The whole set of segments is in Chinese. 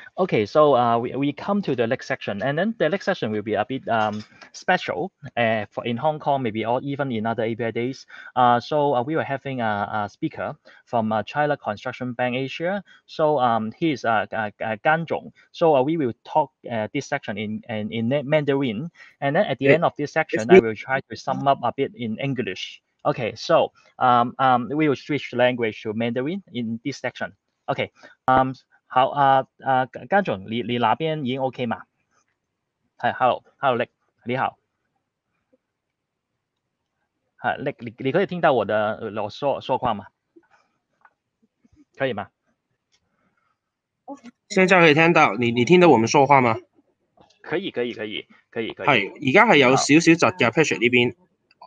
Okay, so we come to the next section, and then the next section will be a bit special for in Hong Kong, maybe or even in other API days. So we were having a speaker from China Construction Bank Asia. So he is Gan Yong. So we will talk this section in Mandarin, and then at the end of this section, I will try to sum up a bit in English. Okay, so we will switch language to Mandarin in this section. Okay, 好家總，你那邊已經 OK 嘛？係，hello，hello，你好，係你可以聽到我說話嗎？可以嗎？ 現在可以聽到，你聽到我們說話嗎？ 可以。係， 而家係有少少窒嘅 Patrick 呢邊。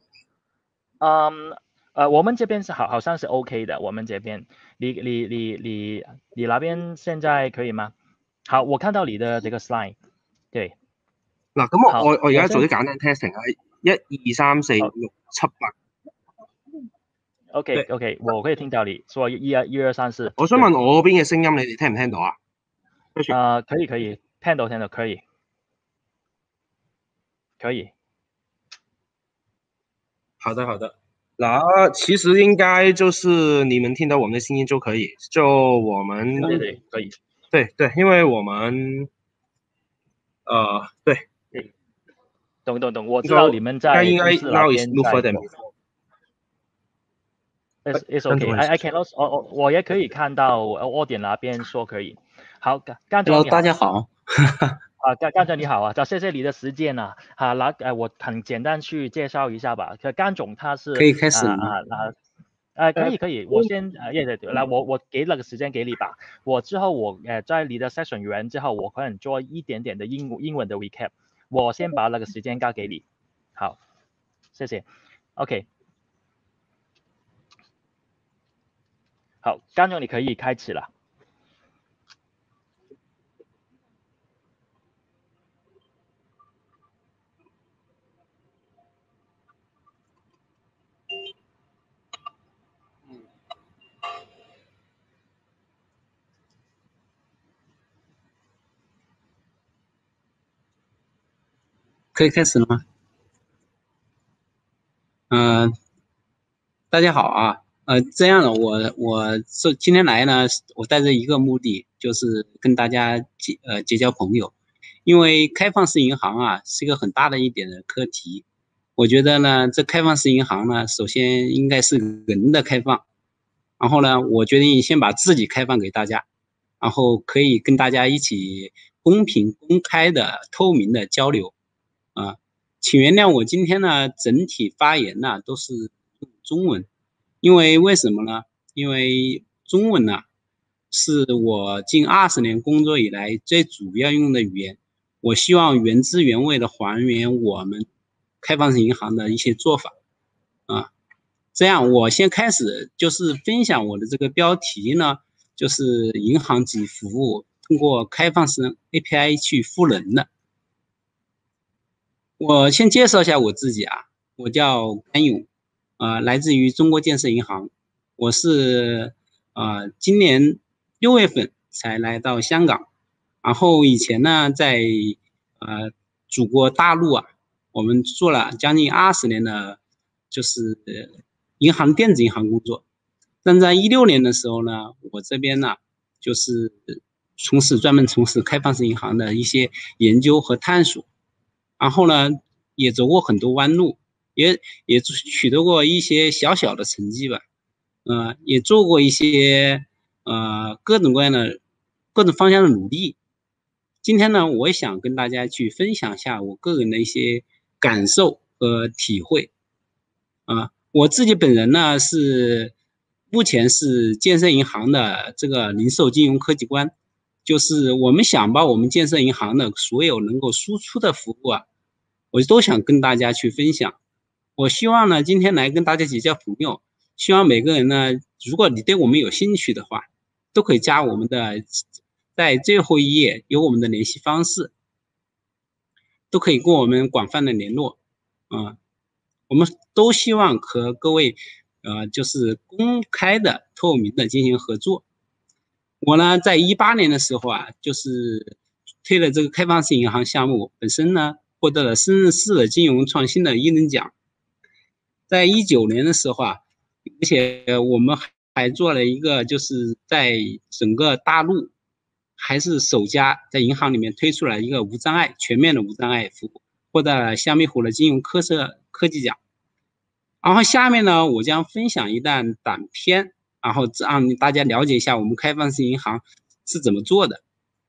我們這邊是好像是 OK 的，我們這邊，你那邊現在可以嗎？好，我看到你的這個 slide， 對。 嗱，咁我而家做啲簡單 testing 係1、2、3、4、6、7、8。 OK，我可以聽到你說1、2、3、4。 我想問我嗰邊嘅聲音，你哋聽唔聽到啊？ 可以，聽到，可以。 好的。那其實應該就是你們聽到我們的聲音就可以，就我們對，可以。 對，因為我們對。 懂，我知道你們在應該 now is move further。 It's okay. I can also 我也可以看到我點那邊說可以。好，干總你好。 大家好。 干總你好啊，謝謝你的時間啊。我很簡單去介紹一下吧。干總他是可以開始可以，我先我給那個時間給你吧。我之後在你的 session 完之後，我可能做一點點的英文的 recap。我先把那個時間交給你。好，謝謝。OK。好，干總你可以開始了。 可以開始了嗎？大家好啊。这样的，我今天来呢，我带着一个目的，就是跟大家结交朋友。因为开放式银行啊，是一个很大的一点的课题。我觉得呢，这开放式银行呢，首先应该是人的开放。然后呢，我决定先把自己开放给大家，然后可以跟大家一起公平、公开的、透明的交流。请原谅我今天呢，整体发言呢都是用中文。因为什么呢？因为中文呢是我近20年工作以来最主要用的语言。我希望原汁原味的还原我们开放式银行的一些做法。这样我先开始就是分享我的这个标题呢，就是银行级服务通过开放式 API 去赋能的。我先介绍一下我自己啊，我叫甘勇。来自于中国建设银行。我是今年6月份才来到香港，然后以前呢在祖国大陆啊，我们做了将近20年的就是电子银行工作。但在16年的时候呢，我这边呢就是专门从事开放式银行的一些研究和探索，然后呢也走过很多弯路。也取得过一些小小的成绩吧，也做过一些各种方向的努力。今天呢，我想跟大家去分享一下我个人的一些感受和体会。我自己本人呢目前是建设银行的这个零售金融科技官，就是我们想把我们建设银行的所有能够输出的服务啊，我都想跟大家去分享。我希望呢，今天来跟大家结交朋友，希望每个人呢，如果你对我们有兴趣的话，都可以加我们的，在最后一页有我们的联系方式，都可以跟我们广泛的联络。我们都希望和各位就是公开的、透明的进行合作。 我呢，在18年的时候啊，就是推了这个开放式银行项目，本身呢获得了深圳市的金融创新的1等奖。在19年的时候啊，而且我们还做了一个，就是在整个大陆还是首家在银行里面推出了一个无障碍全面的无障碍服务，获得了香蜜湖的金融科技奖。然后下面呢，我将分享一段短片，然后让大家了解一下我们开放式银行是怎么做的。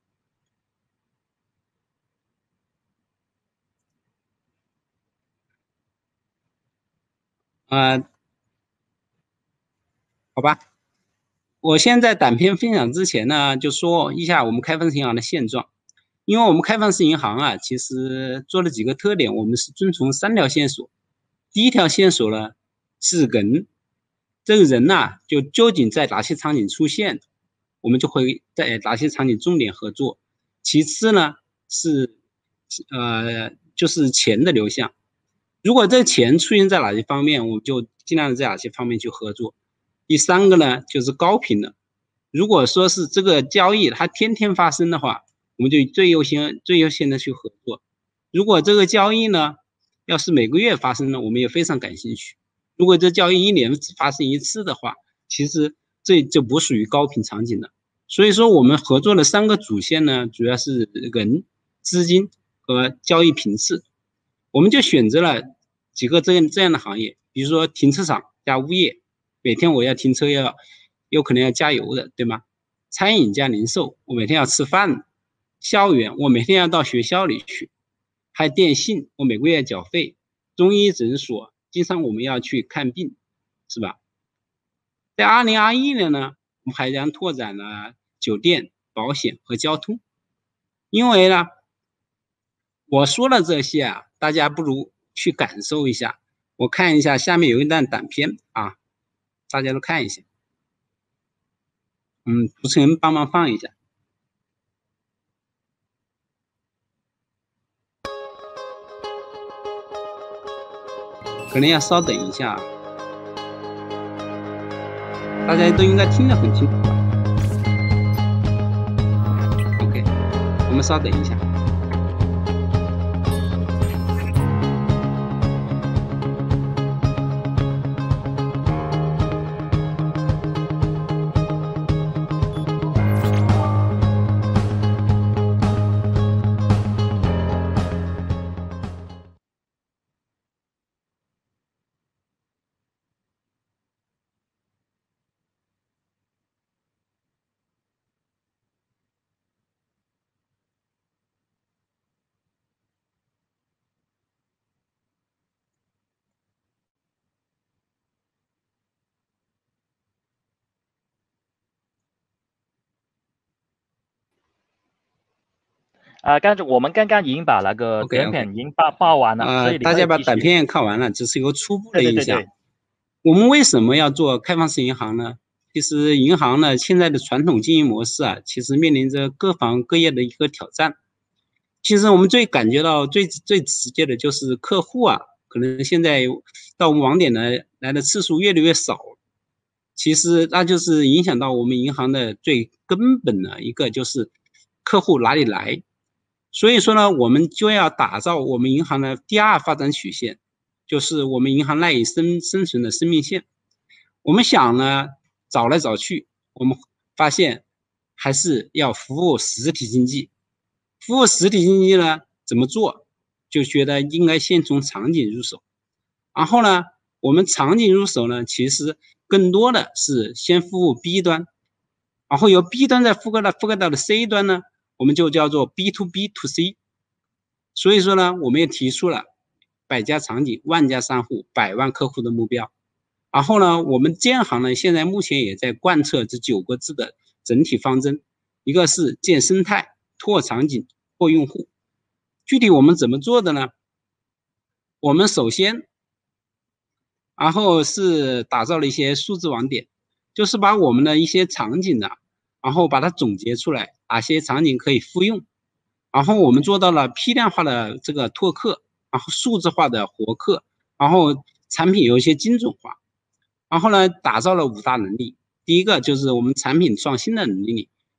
好吧，我先在短片分享之前呢，就说一下我们开放式银行的现状。因为我们开放式银行啊，其实做了几个特点，我们是遵从3条线索。第一条线索呢是人，这个人呢就究竟在哪些场景出现，我们就会在哪些场景重点合作。其次呢是就是钱的流向，如果这钱出现在哪些方面，我们就尽量在哪些方面去合作。第3个呢就是高频的，如果说是这个交易它天天发生的话，我们就最优先的去合作。如果这个交易呢要是每个月发生呢，我们也非常感兴趣。如果这交易1年只发生1次的话，其实这就不属于高频场景了。所以说我们合作的3个主线呢，主要是人、资金和交易频次。我们就选择了几个这样的行业，比如说停车场加物业，每天我要停车有可能要加油的，对吗？餐饮加零售，我每天要吃饭。校园，我每天要到学校里去。还有电信，我每个月缴费。中医诊所，经常我们要去看病，是吧？在2021年呢，我们还将拓展了酒店、保险和交通。因为呢，我说了这些啊，大家不如去感受一下。我看一下下面有一段短片啊，大家都看一下。主持人帮忙放一下。可能要稍等一下，大家都应该听得很清楚吧 ？OK， 我们稍等一下。 我们刚刚已经把那个短片已经报完了，所以大家把短片看完了，只是一个初步的印象。 对。 我们为什么要做开放式银行呢？其实银行呢，现在的传统经营模式啊，其实面临着各行各业的一个挑战。其实我们感觉到最直接的就是客户啊，可能现在到我们网点来的次数越来越少。其实那就是影响到我们银行的最根本的一个就是客户哪里来。所以说呢，我们就要打造我们银行的第2发展曲线，就是我们银行赖以生存的生命线。我们想呢，找来找去，我们发现还是要服务实体经济。服务实体经济呢，怎么做？就觉得应该先从场景入手。然后呢，我们场景入手呢，其实更多的是先服务 B 端，然后由 B 端再覆盖到的 C 端呢，我们就叫做 B to B to C。所以说呢，我们也提出了100家场景、10000家商户、100万客户的目标。然后呢，我们建行呢，现在目前也在贯彻这9个字的整体方针，一个是建生态、拓场景、拓用户。具体我们怎么做的呢？我们首先，然后是打造了一些数字网点，就是把我们的一些场景呢，然后把它总结出来，哪些场景可以复用。然后我们做到了批量化的这个拓客，然后数字化的活客，然后产品有一些精准化。然后呢，打造了5大能力。第一个就是我们产品创新的能力，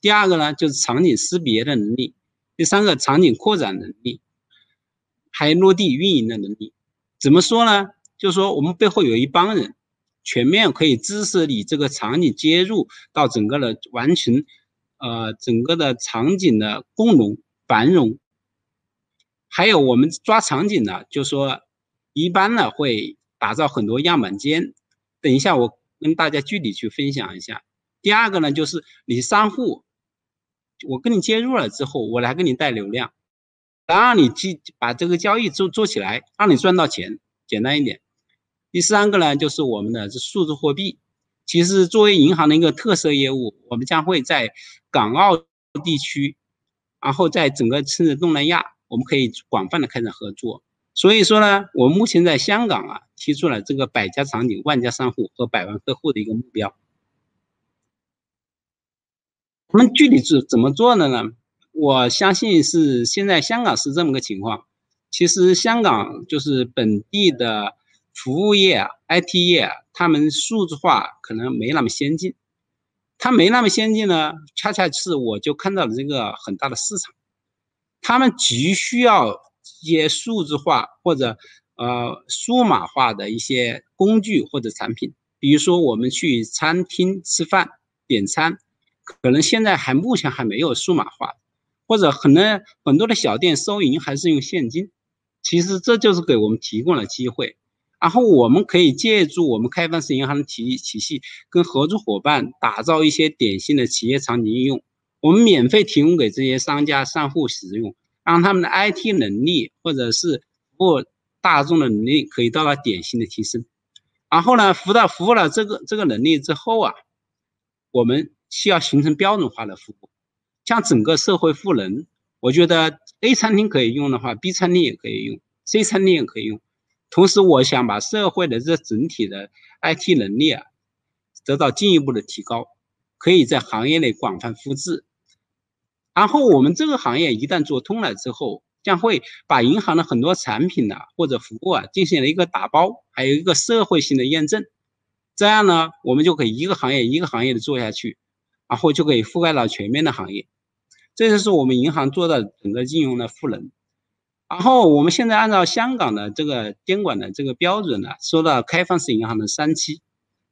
第二个呢就是场景识别的能力，第三个场景扩展能力，还有落地运营的能力。怎么说呢？就是说我们背后有一帮人，全面可以支持你这个场景接入到整个的完成，整个的场景的共融繁荣。还有我们抓场景呢，就说一般呢会打造很多样板间，等一下我跟大家具体去分享一下。第二个呢，就是你商户，我跟你接入了之后，我来给你带流量，让你把这个交易做起来，让你赚到钱，简单一点。第三个呢，就是我们的数字货币。其实作为银行的一个特色业务，我们将会在港澳地区，然后在整个甚至东南亚，我们可以广泛的开展合作。所以说呢，我们目前在香港啊，提出了这个100家场景、10000家商户和100万客户的一个目标。我们具体是怎么做的呢？我相信是现在香港是这么个情况。其实香港就是本地的服务业啊、IT 业啊，他们数字化可能没那么先进。它没那么先进呢，恰恰是我就看到了这个很大的市场。他们急需要一些数字化或者数码化的一些工具或者产品，比如说我们去餐厅吃饭点餐，可能现在目前还没有数码化，或者很多的小店收银还是用现金。其实这就是给我们提供了机会，然后我们可以借助我们开放式银行的体系，跟合作伙伴打造一些典型的企业场景应用，我们免费提供给这些商家商户使用，让他们的 IT 能力或者是服务大众的能力可以到达典型的提升。然后呢，服务了这个能力之后啊，我们需要形成标准化的服务，像整个社会赋能，我觉得 A 餐厅可以用的话 ，B 餐厅也可以用 ，C 餐厅也可以用。同时，我想把社会的这整体的 IT 能力啊，得到进一步的提高，可以在行业内广泛复制。然后我们这个行业一旦做通了之后，将会把银行的很多产品呢或者服务啊进行了一个打包，还有一个社会性的验证。这样呢，我们就可以一个行业一个行业的做下去，然后就可以覆盖到全面的行业。这就是我们银行做的整个应用的赋能。然后我们现在按照香港的这个监管的这个标准呢，说到开放式银行的3期。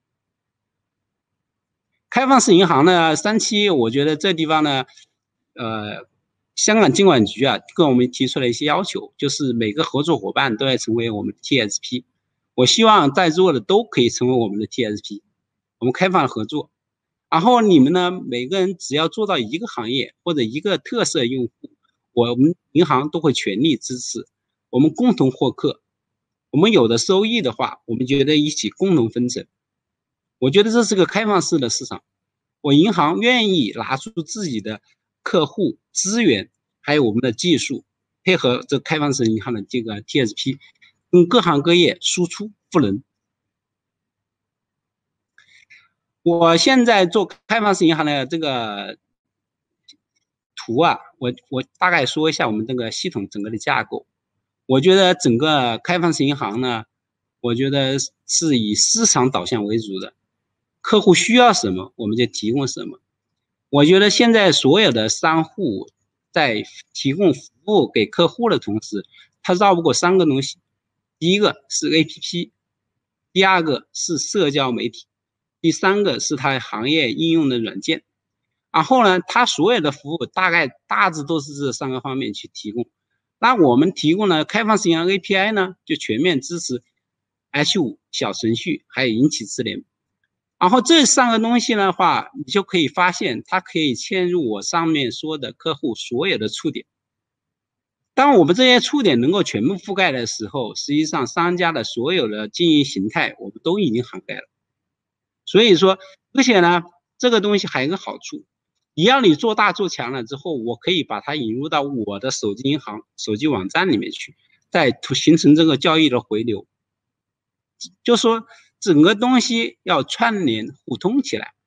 开放式银行呢3期，我觉得这地方呢，香港监管局啊跟我们提出了一些要求，就是每个合作伙伴都要成为我们的 TSP。我希望在座的都可以成为我们的 TSP， 我们开放合作。然后你们呢，每个人只要做到一个行业或者一个特色用户，我们银行都会全力支持，我们共同获客。我们有的收益的话，我们觉得一起共同分成。我觉得这是个开放式的市场，我银行愿意拿出自己的客户资源，还有我们的技术，配合这开放式银行的这个 TSP， 跟各行各业输出赋能。我现在做开放式银行的这个图啊，我大概说一下我们这个系统整个的架构。我觉得整个开放式银行呢，我觉得是以市场导向为主的，客户需要什么我们就提供什么。我觉得现在所有的商户在提供服务给客户的同时，他绕不过3个东西。第一个是 APP， 第二个是社交媒体，第三个是他行业应用的软件。然后呢，他所有的服务大致都是这3个方面去提供。那我们提供了开放式银行 API 呢，就全面支持 H5 小程序还有引起智联。然后这3个东西的话，你就可以发现它可以嵌入我上面说的客户所有的触点。当我们这些触点能够全部覆盖的时候，实际上商家的所有的经营形态我们都已经涵盖了。所以说，而且呢，这个东西还有一个好处，只要你做大做强了之后，我可以把它引入到我的手机银行、手机网站里面去，再形成这个交易的回流。就说整个东西要串联互通起来。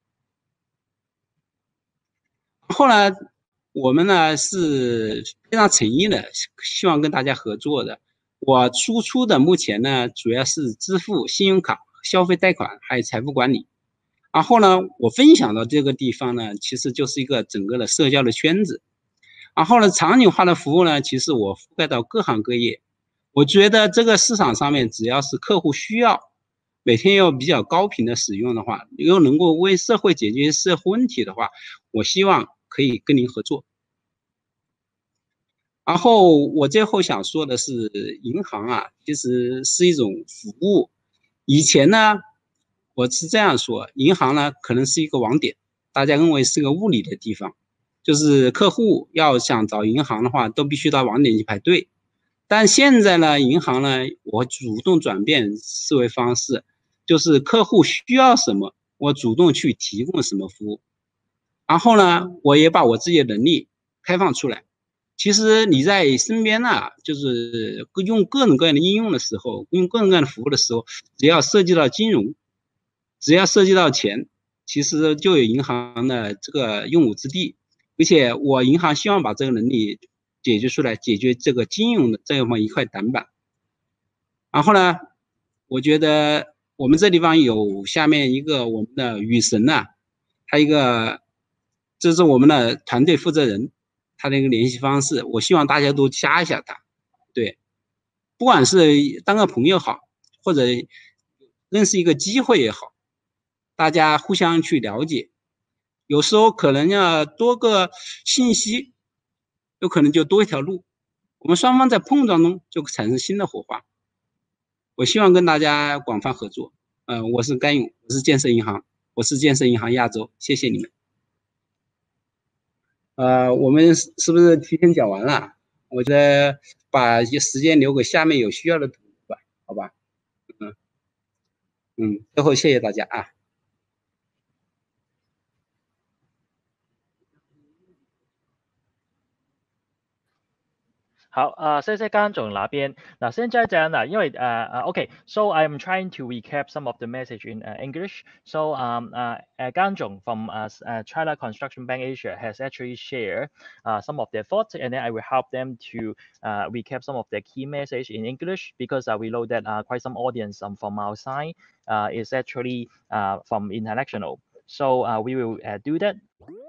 后来我们呢是非常诚意的，希望跟大家合作的。我输出的目前呢主要是支付、信用卡、消费贷款还有财富管理。 然后呢，我分享的这个地方呢，其实就是一个整个的社交的圈子。然后呢，场景化的服务呢，其实我覆盖到各行各业。我觉得这个市场上面，只要是客户需要，每天要比较高频的使用的话，又能够为社会解决社会问题的话，我希望可以跟您合作。然后我最后想说的是，银行啊，其实是一种服务。以前呢，我是这样说，银行呢可能是一个网点，大家认为是个物理的地方，就是客户要想找银行的话，都必须到网点去排队。但现在呢，银行呢，我主动转变思维方式，就是客户需要什么，我主动去提供什么服务。然后呢，我也把我自己的能力开放出来。其实你在身边呢，就是用各种各样的应用的时候，用各种各样的服务的时候，只要涉及到金融，只要涉及到钱，其实就有银行的这个用武之地。而且我银行希望把这个能力解决出来，解决这个金融的这么一块短板。然后呢，我觉得我们这地方有下面一个我们的雨神呐，他一个，这是我们的团队负责人，他的一个联系方式，我希望大家都加一下他。对，不管是当个朋友好，或者认识一个机会也好，大家互相去了解，有时候可能要多个信息，有可能就多一条路，我们双方在碰撞中就产生新的火花。我希望跟大家广泛合作。我是甘勇，我是建设银行，我是建设银行亚洲，谢谢你们。我们是不是提前讲完了？我觉得把一些时间留给下面有需要的同学吧，好吧？最后谢谢大家啊。 好，谢谢甘总那边。那现在这样的，因为OK，so I'm trying to recap some of the message in English. So Gan Yong from China Construction Bank Asia has actually shared some of their thoughts, and then I will help them to recap some of their key message in English because we know that quite some audience from our side is actually from international. So we will do that.